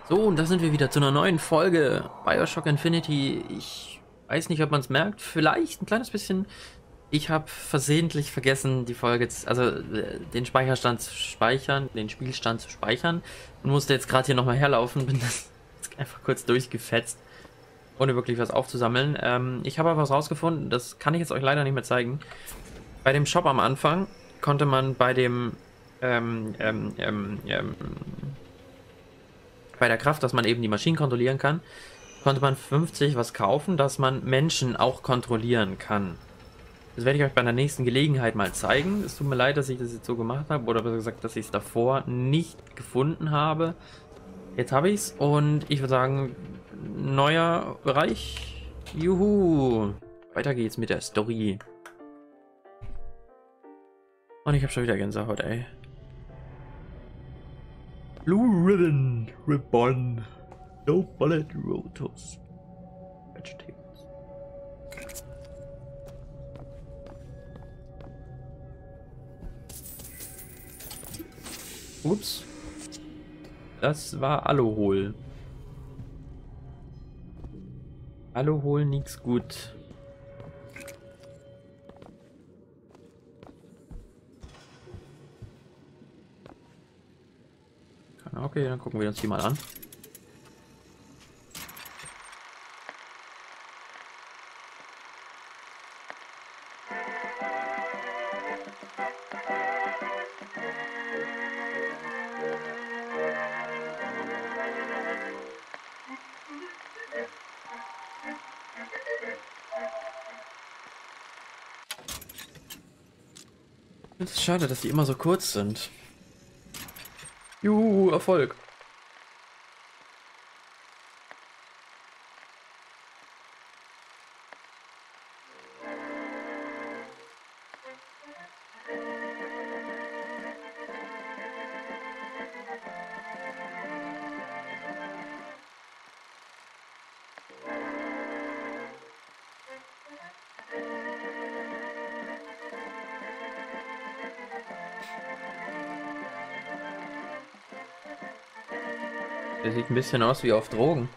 So, und da sind wir wieder zu einer neuen Folge BioShock Infinity. Ich weiß nicht, ob man es merkt, vielleicht ein kleines bisschen. Ich habe versehentlich vergessen, die Folge, den Speicherstand zu speichern, den Spielstand zu speichern und musste jetzt gerade hier nochmal herlaufen, bin das jetzt einfach kurz durchgefetzt, ohne wirklich was aufzusammeln. Ich habe aber was rausgefunden, das kann ich jetzt euch leider nicht mehr zeigen. Bei dem Shop am Anfang konnte man bei der Kraft, dass man eben die Maschinen kontrollieren kann, konnte man 50 was kaufen, dass man Menschen auch kontrollieren kann. Das werde ich euch bei der nächsten Gelegenheit mal zeigen. Es tut mir leid, dass ich das jetzt so gemacht habe, oder besser gesagt, dass ich es davor nicht gefunden habe. Jetzt habe ich es und ich würde sagen, neuer Bereich. Juhu! Weiter geht's mit der Story. Und ich habe schon wieder Gänsehaut, ey. Blue Ribbon. No bullet rotors. Vegetables. Ups. Das war Aluhol. Aluhol nix gut. Okay, dann gucken wir uns die mal an. Es ist schade, dass die immer so kurz sind. Juhu, Erfolg. Der sieht ein bisschen aus wie auf Drogen.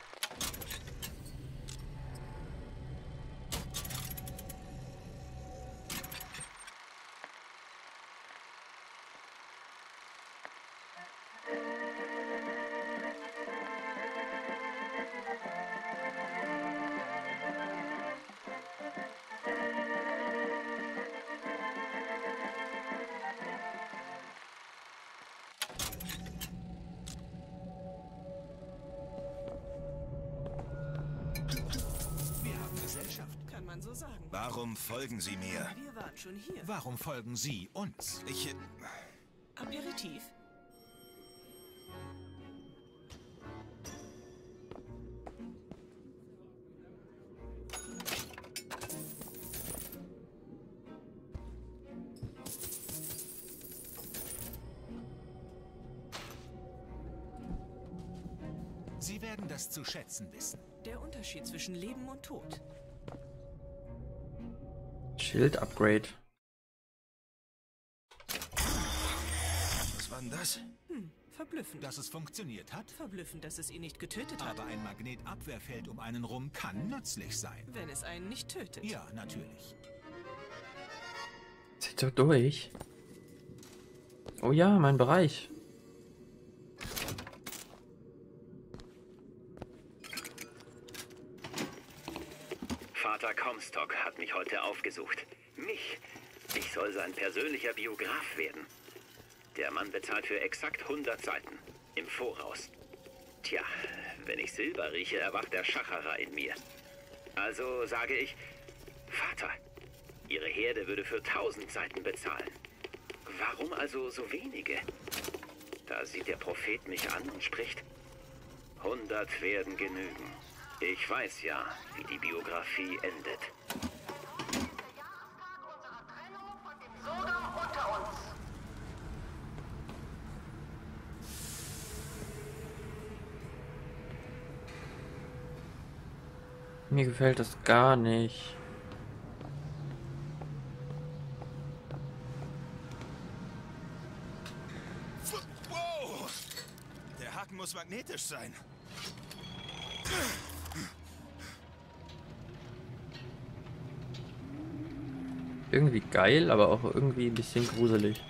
Kann man so sagen. Warum folgen Sie mir? Wir waren schon hier. Warum folgen Sie uns? Aperitif? Sie werden das zu schätzen wissen. Der Unterschied zwischen Leben und Tod. Schild-Upgrade. Was war denn das? Verblüffend. Dass es funktioniert hat? Verblüffend, dass es ihn nicht getötet hat. Aber ein Magnetabwehrfeld um einen rum kann nützlich sein. Wenn es einen nicht tötet. Ja, natürlich. Zieht doch durch. Oh ja, mein Bereich. Vater Comstock hat mich heute aufgesucht. Mich. Ich soll sein persönlicher Biograf werden. Der Mann bezahlt für exakt 100 Seiten. Im Voraus. Tja, wenn ich Silber rieche, erwacht der Schacherer in mir. Also sage ich, Vater, Ihre Herde würde für 1000 Seiten bezahlen. Warum also so wenige? Da sieht der Prophet mich an und spricht, 100 werden genügen. Ich weiß ja, wie die Biografie endet. Mir gefällt das gar nicht. Haken muss man magnetisch sein. Irgendwie geil, aber auch irgendwie ein bisschen gruselig.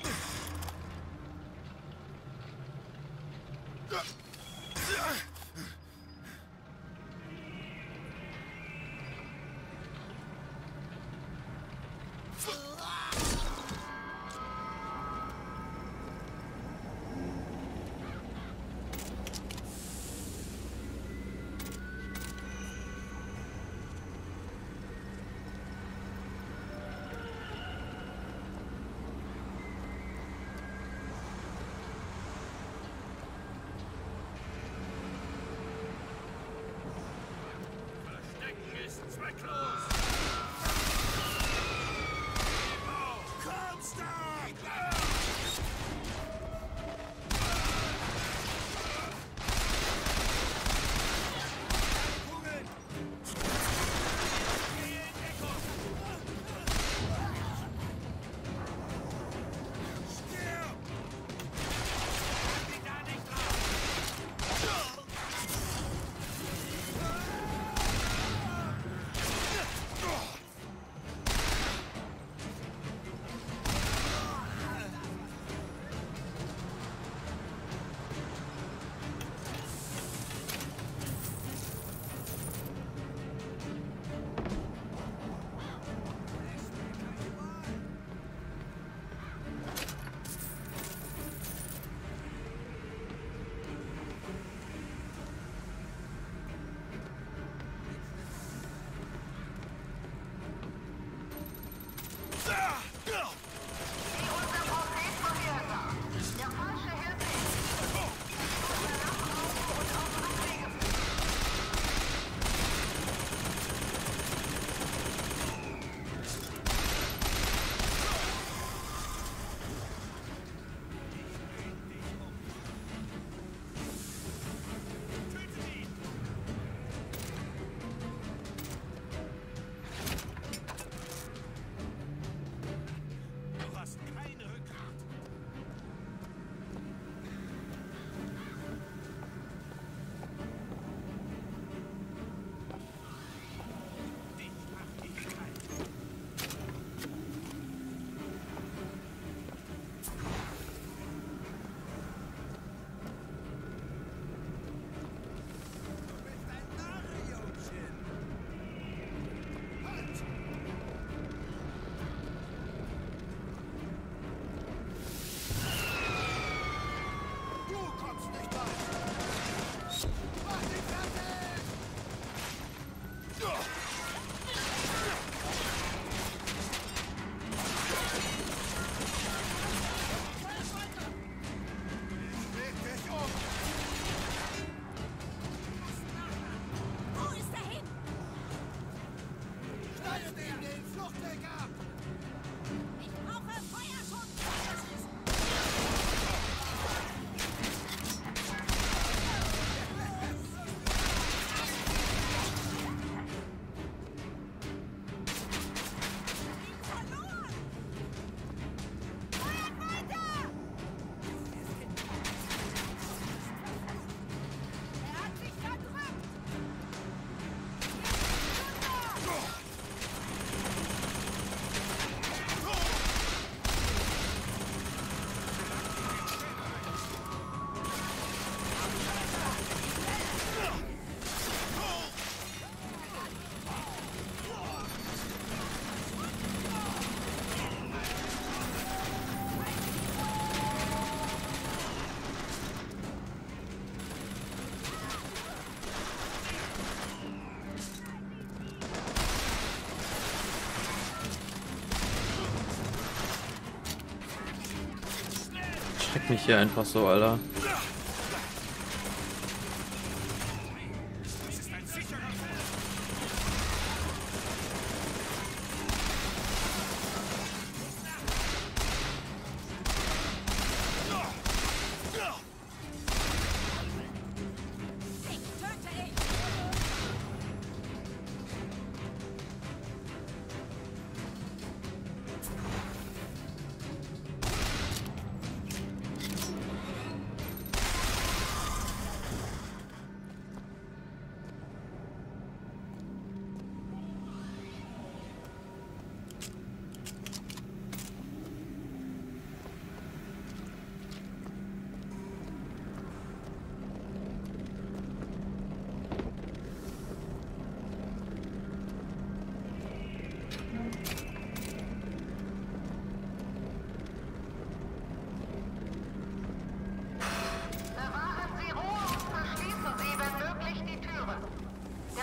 Schreckt mich hier einfach so, Alter.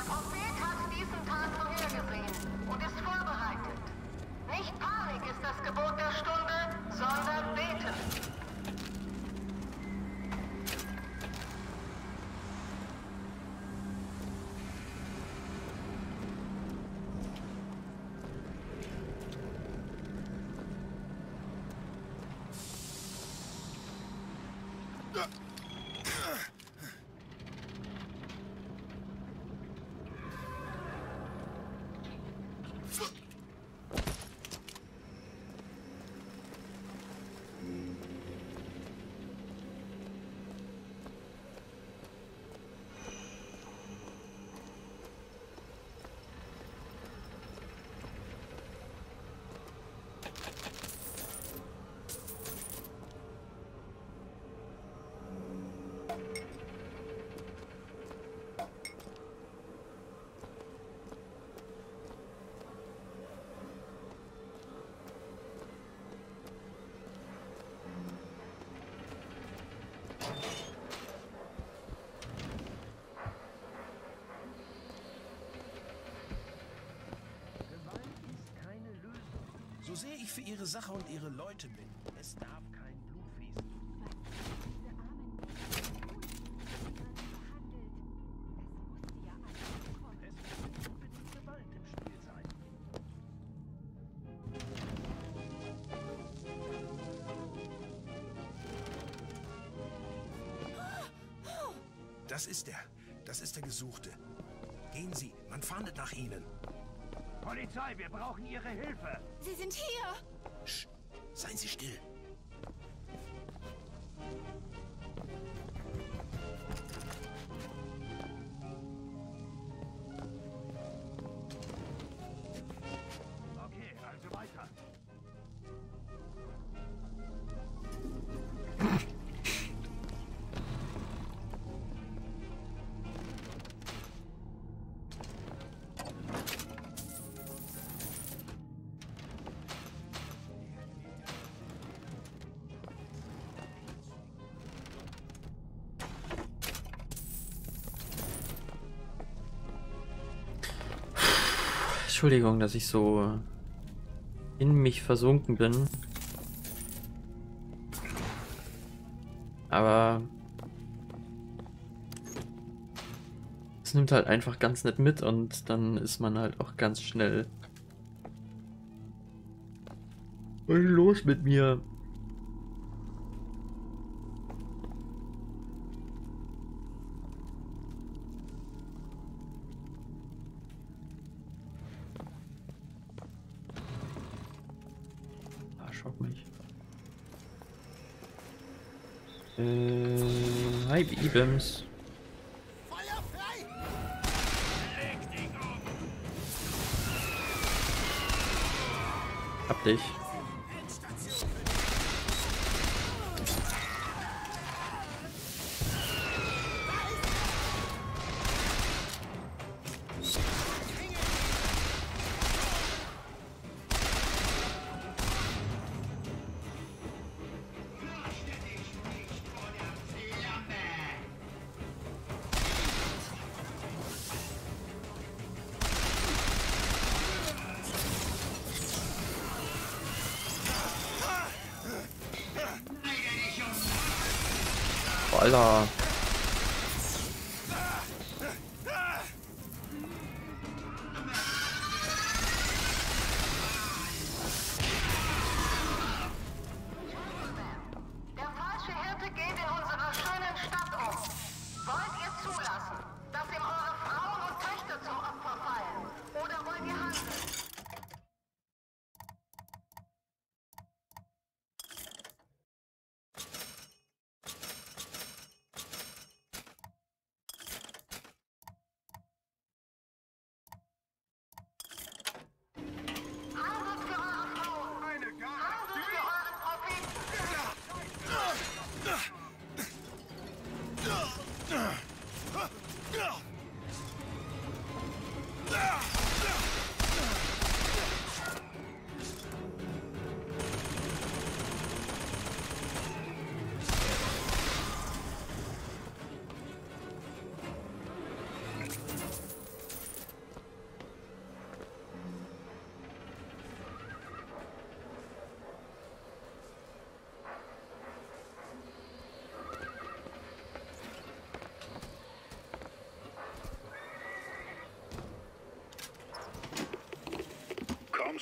Prophet hat diesen Tag vorhergesehen und ist vorbereitet. Nicht Panik ist das Gebot der Stunde, sondern Beten. So sehr ich für ihre Sache und ihre Leute bin, es darf kein Blut fließen. Es muss unbedingt Gewalt im Spiel sein. Das ist er. Das ist der Gesuchte. Gehen Sie, man fahndet nach Ihnen. Polizei, wir brauchen Ihre Hilfe. Sie sind hier! Sch, seien Sie still. Okay, also weiter. Entschuldigung, dass ich so in mich versunken bin. Aber es nimmt halt einfach ganz nett mit und dann ist man halt auch ganz schnell. Was ist los mit mir? Schock mich. Hi, Ibims. Feuer frei! Hab dich. Alter. Der falsche Hirte geht in unserer schönen Stadt um. Wollt ihr zulassen, dass ihm eure Frauen und Töchter zum Opfer fallen? Oder wollt ihr handeln?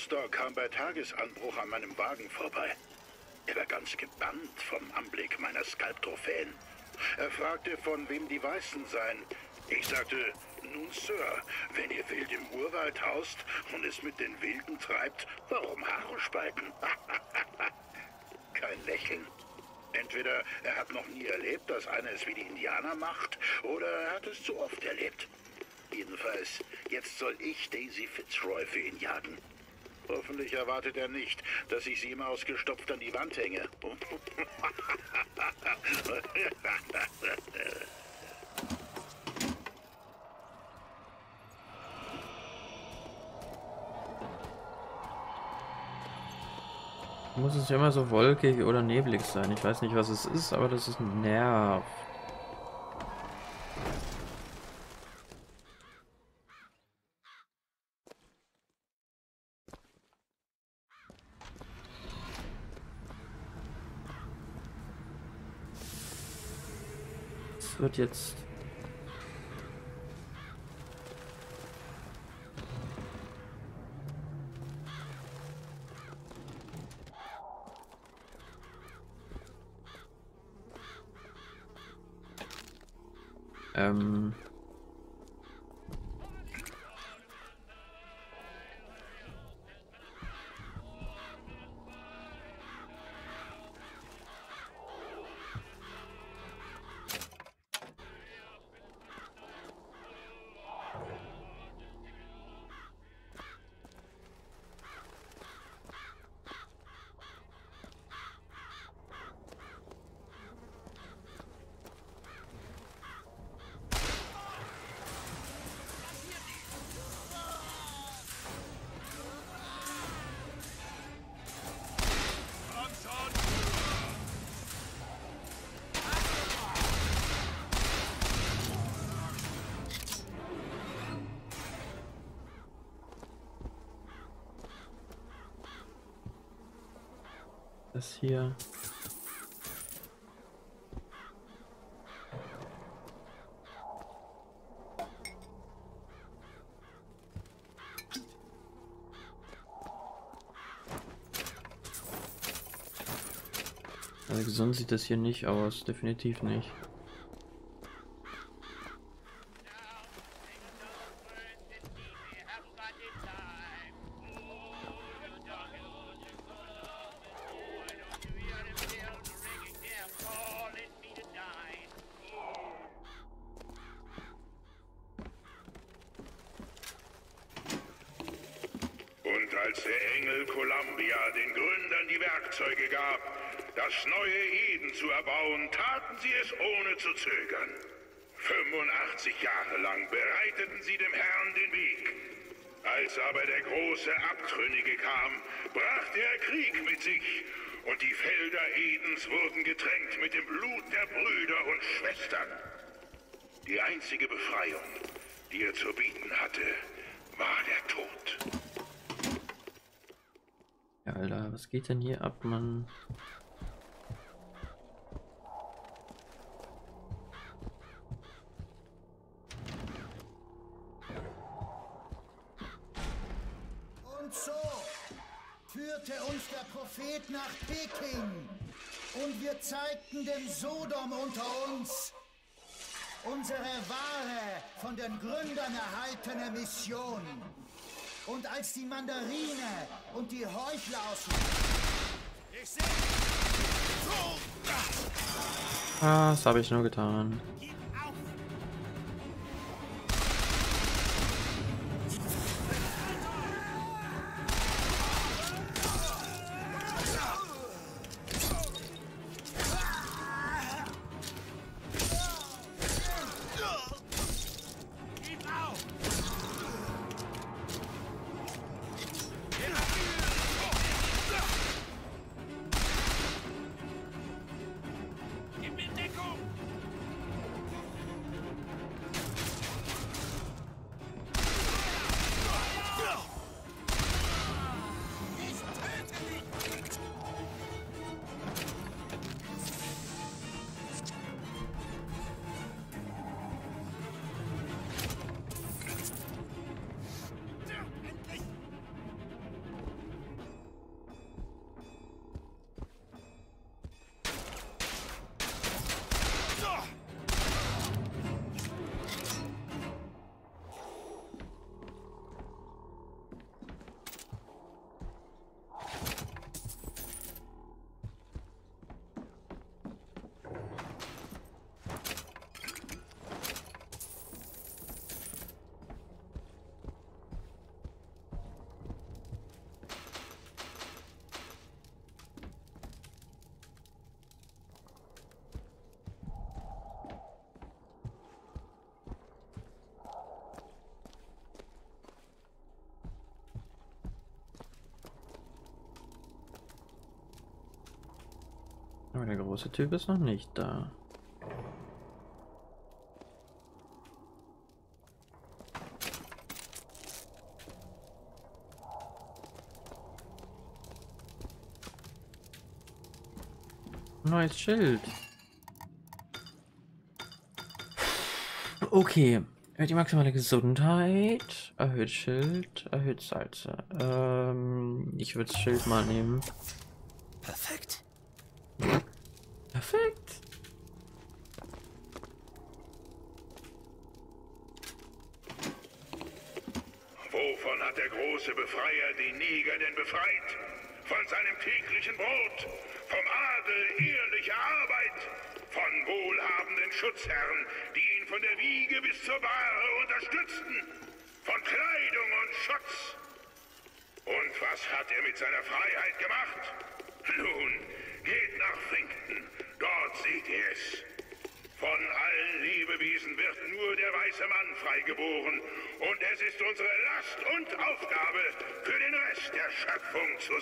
Comstock kam bei Tagesanbruch an meinem Wagen vorbei. Er war ganz gebannt vom Anblick meiner Skalptrophäen. Er fragte, von wem die Weißen seien. Ich sagte, nun Sir, wenn ihr wild im Urwald haust und es mit den Wilden treibt, warum Haare spalten? Kein Lächeln. Entweder er hat noch nie erlebt, dass einer es wie die Indianer macht, oder er hat es zu oft erlebt. Jedenfalls, jetzt soll ich Daisy Fitzroy für ihn jagen. Hoffentlich erwartet er nicht, dass ich sie ihm ausgestopft an die Wand hänge. Muss es ja immer so wolkig oder neblig sein. Ich weiß nicht, was es ist, aber das ist ein Nerv. Es wird jetzt... Das hier. Also gesund sieht das hier nicht aus, definitiv nicht. Und als der Engel Columbia den Gründern die Werkzeuge gab, das neue Eden zu erbauen, taten sie es ohne zu zögern. 85 Jahre lang bereiteten sie dem Herrn den Weg. Als aber der große Abtrünnige kam, brachte er Krieg mit sich und die Felder Edens wurden getränkt mit dem Blut der Brüder und Schwestern. Die einzige Befreiung, die er zu bieten hatte, war der Tod. Ja, Alter, was geht denn hier ab, Mann? Und so führte uns der Prophet nach Peking und wir zeigten dem Sodom unter uns unsere wahre, von den Gründern erhaltene Mission. Und als die Mandarine und die Heuchler aus... Ich sehe... Ah, das habe ich nur getan. Aber der große Typ ist noch nicht da. Neues Schild. Okay. Erhöht die maximale Gesundheit. Erhöht Schild. Erhöht Salze. Ich würde das Schild mal nehmen. Perfekt. Perfekt. Wovon hat der große Befreier die Neger denn befreit? Von seinem täglichen Brot, vom Adel ehrlicher Arbeit, von wohlhabenden Schutzherren, die ihn von der Wiege bis zur Bahre unterstützten, von Kleidung und Schutz. Und was hat er mit seiner Freiheit gemacht? Nun, geht nach Finkton, dort seht ihr es. Von allen Lebewesen wird nur der weiße Mann freigeboren. Und es ist unsere Last und Aufgabe, für den Rest der Schöpfung zu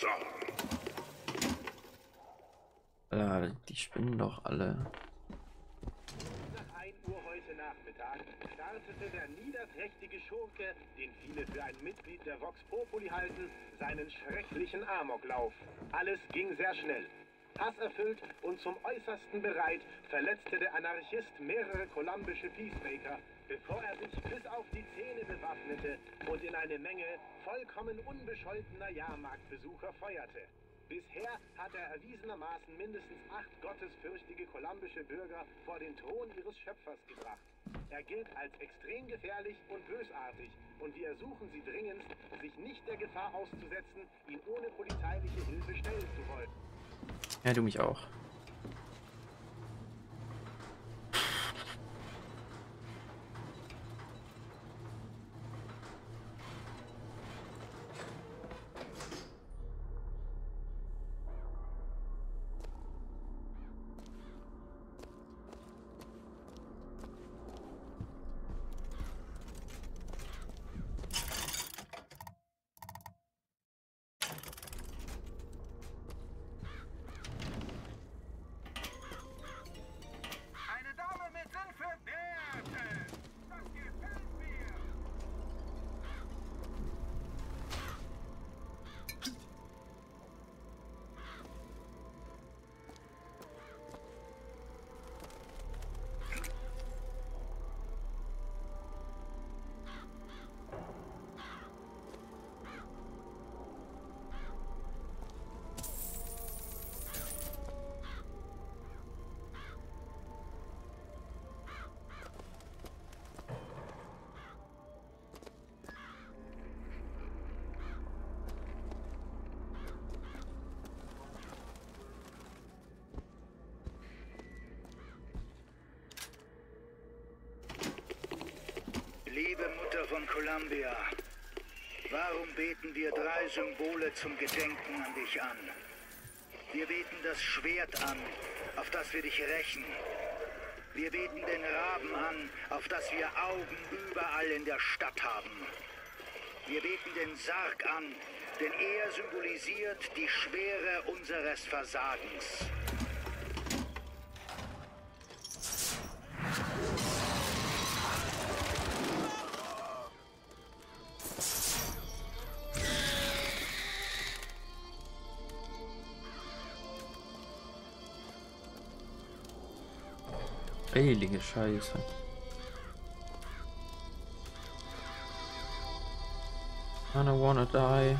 sorgen. Die spinnen doch alle. Nach 1 Uhr heute Nachmittag startete der niederträchtige Schurke, den viele für ein Mitglied der Vox Populi halten, seinen schrecklichen Amoklauf. Alles ging sehr schnell. Hasserfüllt und zum Äußersten bereit, verletzte der Anarchist mehrere kolumbische Peacemaker, bevor er sich bis auf die Zähne bewaffnete und in eine Menge vollkommen unbescholtener Jahrmarktbesucher feuerte. Bisher hat er erwiesenermaßen mindestens 8 gottesfürchtige kolumbische Bürger vor den Thron ihres Schöpfers gebracht. Er gilt als extrem gefährlich und bösartig und wir ersuchen Sie dringendst, sich nicht der Gefahr auszusetzen, ihn ohne polizeiliche Hilfe stellen zu wollen. Ja, du mich auch. Liebe Mutter von Columbia, warum beten wir 3 Symbole zum Gedenken an dich an? Wir beten das Schwert an, auf das wir dich rächen. Wir beten den Raben an, auf das wir Augen überall in der Stadt haben. Wir beten den Sarg an, denn er symbolisiert die Schwere unseres Versagens. Heilige Scheiße. I don't wanna die.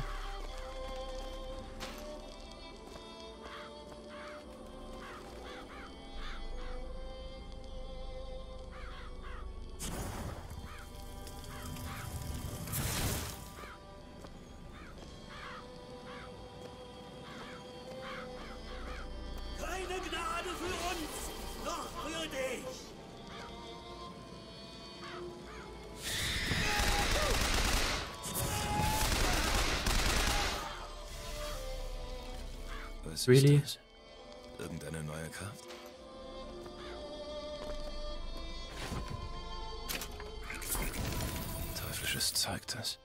Keine Gnade für uns, noch für dich! Was Really? ist das? Irgendeine neue Kraft? Teuflisches Zeug das.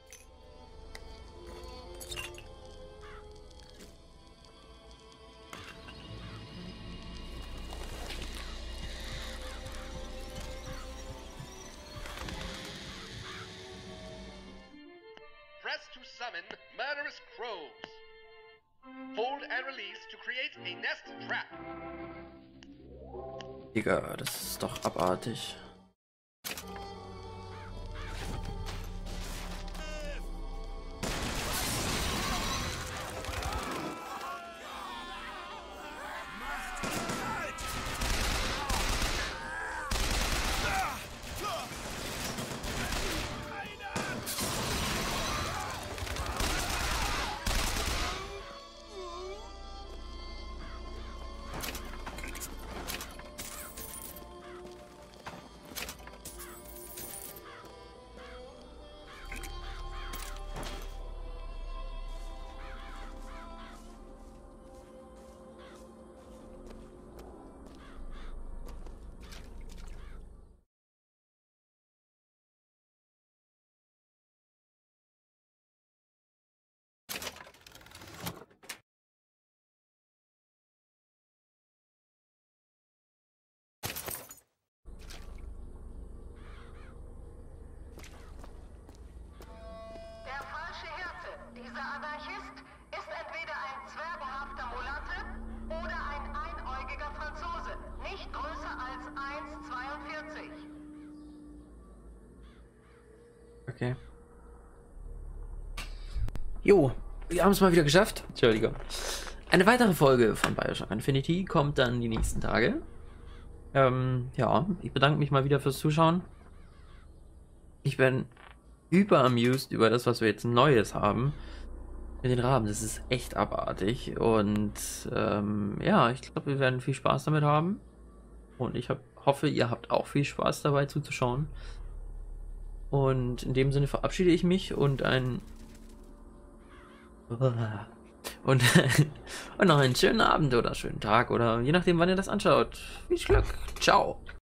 summon murderous crows. Hold and release to create a nest trap. Digga, das ist doch abartig. Dieser Anarchist ist entweder ein zwergenhafter Mulatte oder ein einäugiger Franzose, nicht größer als 1,42. Okay. Jo, wir haben es mal wieder geschafft. Entschuldigung. Eine weitere Folge von BioShock Infinity kommt dann die nächsten Tage. Ja, ich bedanke mich mal wieder fürs Zuschauen. Ich bin überamused über das, was wir jetzt Neues haben. Mit den Raben, das ist echt abartig. Und ja, ich glaube, wir werden viel Spaß damit haben. Und ich hoffe, ihr habt auch viel Spaß dabei zuzuschauen. Und in dem Sinne verabschiede ich mich und und noch einen schönen Abend oder schönen Tag oder je nachdem, wann ihr das anschaut. Viel Glück. Ciao.